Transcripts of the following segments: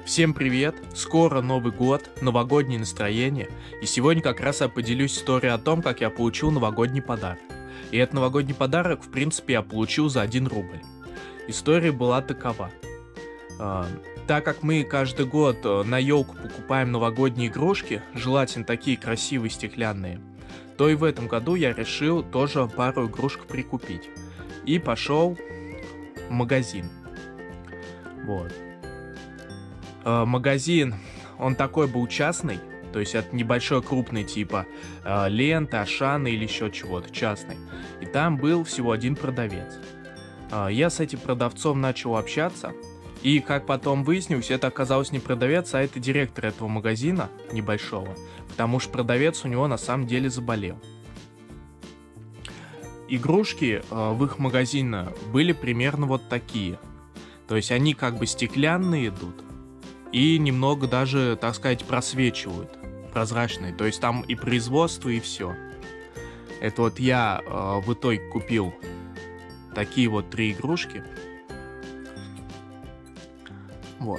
Всем привет! Скоро Новый год, новогоднее настроение, и сегодня как раз я поделюсь историей о том, как я получил новогодний подарок. И этот новогодний подарок, в принципе, я получил за 1 рубль. История была такова. Так как мы каждый год на елку покупаем новогодние игрушки, желательно такие красивые стеклянные, то и в этом году я решил тоже пару игрушек прикупить. И пошел в магазин. Вот. Магазин, он такой был частный, то есть это небольшой крупный типа Лента, Ашана или еще чего-то, частный. И там был всего один продавец. Я с этим продавцом начал общаться, и как потом выяснилось, это оказалось не продавец, а это директор этого магазина небольшого, потому что продавец у него на самом деле заболел. Игрушки в их магазине были примерно вот такие. То есть они как бы стеклянные идут. И немного даже, так сказать, просвечивают, прозрачные. То есть там и производство, и все. Это вот я в итоге купил такие вот 3 игрушки. Вот.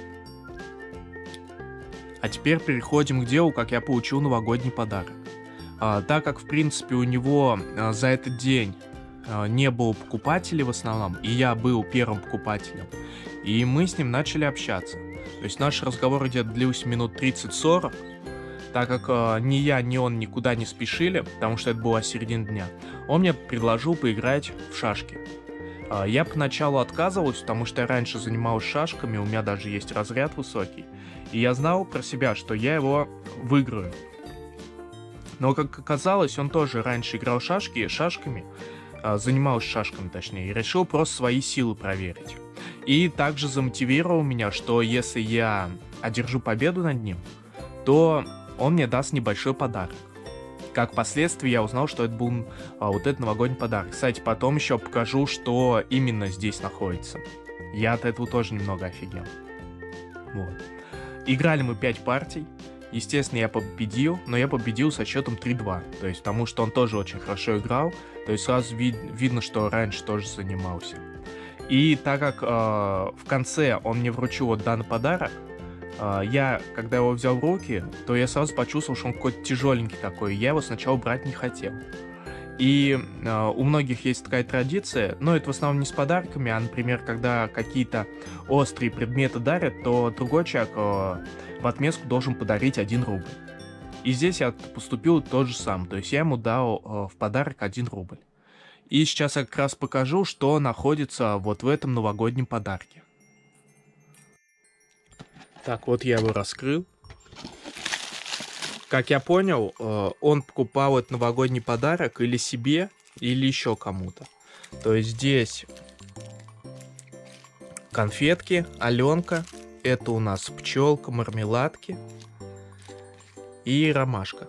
А теперь переходим к делу, как я получил новогодний подарок. Так как, в принципе, у него за этот день не было покупателей в основном, и я был первым покупателем, и мы с ним начали общаться. То есть наш разговор где-то длился минут 30-40, так как ни я, ни он никуда не спешили, потому что это была середина дня. Он мне предложил поиграть в шашки. Я поначалу отказывался, потому что я раньше занимался шашками, у меня даже есть разряд высокий, и я знал про себя, что я его выиграю. Но, как оказалось, он тоже раньше играл шашками, занимался шашками точнее, и решил просто свои силы проверить. И также замотивировал меня, что если я одержу победу над ним, то он мне даст небольшой подарок. Как впоследствии я узнал, что это был вот этот новогодний подарок. Кстати, потом еще покажу, что именно здесь находится. Я от этого тоже немного офигел. Вот. Играли мы 5 партий. Естественно, я победил, но я победил со счетом 3-2. То есть, потому что он тоже очень хорошо играл. То есть, сразу видно, что раньше тоже занимался. И так как в конце он мне вручил вот данный подарок, я, когда его взял в руки, то я сразу почувствовал, что он какой-то тяжеленький такой. Я его сначала брать не хотел. И у многих есть такая традиция, но это в основном не с подарками, а, например, когда какие-то острые предметы дарят, то другой человек в отместку должен подарить 1 рубль. И здесь я поступил то же самое, то есть я ему дал в подарок 1 рубль. И сейчас я как раз покажу, что находится вот в этом новогоднем подарке. Так, вот я его раскрыл. Как я понял, он покупал этот новогодний подарок или себе, или еще кому-то. То есть здесь конфетки, Аленка. Это у нас пчелка, мармеладки и ромашка.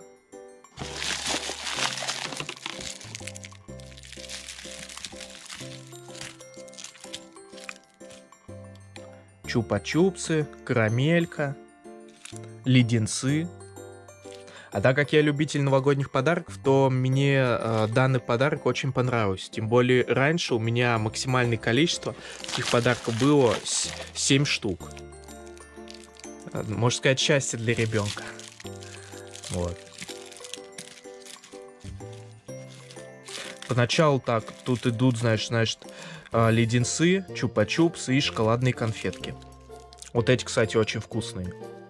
Чупа-чупсы, карамелька, леденцы. А так как я любитель новогодних подарков, то мне данный подарок очень понравился. Тем более раньше у меня максимальное количество таких подарков было 7 штук. Можно сказать, счастье для ребенка. Вот. Поначалу так, тут идут, значит, леденцы, чупа-чупсы и шоколадные конфетки. Вот эти, кстати, очень вкусные.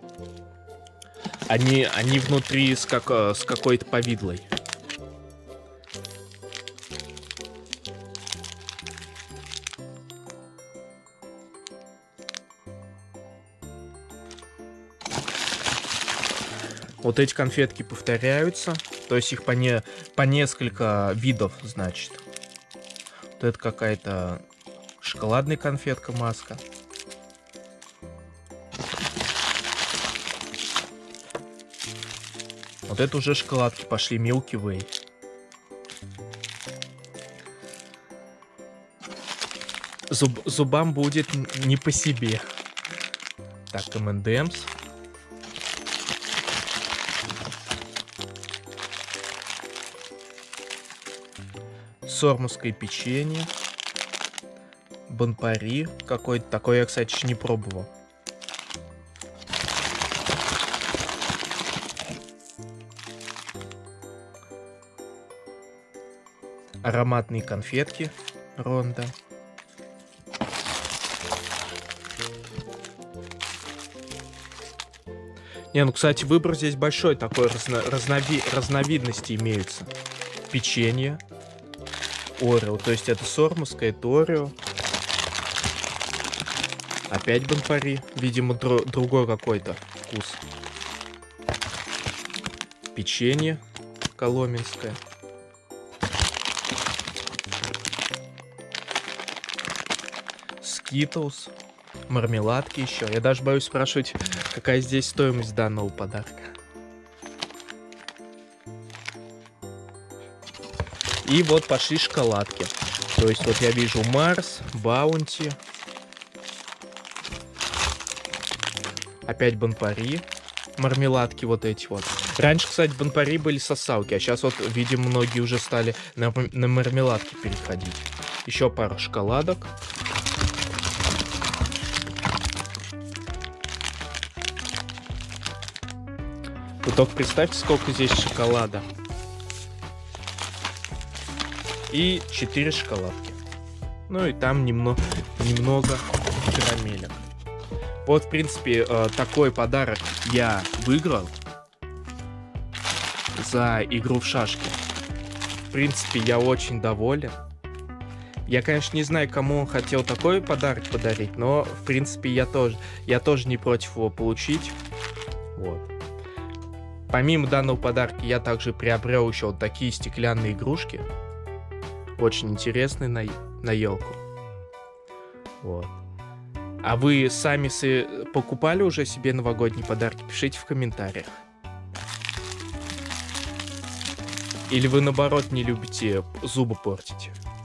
Они внутри с какой-то повидлой. Вот эти конфетки повторяются, то есть их по несколько видов, значит. Вот это какая-то шоколадная конфетка, маска. Вот это уже шоколадки пошли, Milky Way. Зубам будет не по себе. Так, M&M's. Сормовское печенье. Бон-пари какой-то. Такой я, кстати, еще не пробовал. Ароматные конфетки Ронда. Не, ну, кстати, выбор здесь большой, такой разновидности имеются. Печенье. Орео, то есть это сормовское, это Орео. Опять Бон-Пари, видимо, другой какой-то вкус. Печенье коломенское. Скитлс. Мармеладки еще. Я даже боюсь спрашивать, какая здесь стоимость данного подарка. И вот пошли шоколадки. То есть вот я вижу Марс, Баунти. Опять Бон-Пари. Мармеладки вот эти вот. Раньше, кстати, Бон-Пари были сосалки, а сейчас вот, видимо, многие уже стали на мармеладки переходить. Еще пара шоколадок. Вы только представьте, сколько здесь шоколада. И 4 шоколадки. Ну и там немного карамелек. Вот, в принципе, такой подарок я выиграл за игру в шашки. В принципе, я очень доволен. Я, конечно, не знаю, кому он хотел такой подарок подарить, но, в принципе, я тоже не против его получить. Вот. Помимо данного подарка, я также приобрел еще вот такие стеклянные игрушки. Очень интересные на елку. Вот. А вы сами покупали уже себе новогодние подарки? Пишите в комментариях. Или вы, наоборот, не любите зубы портить?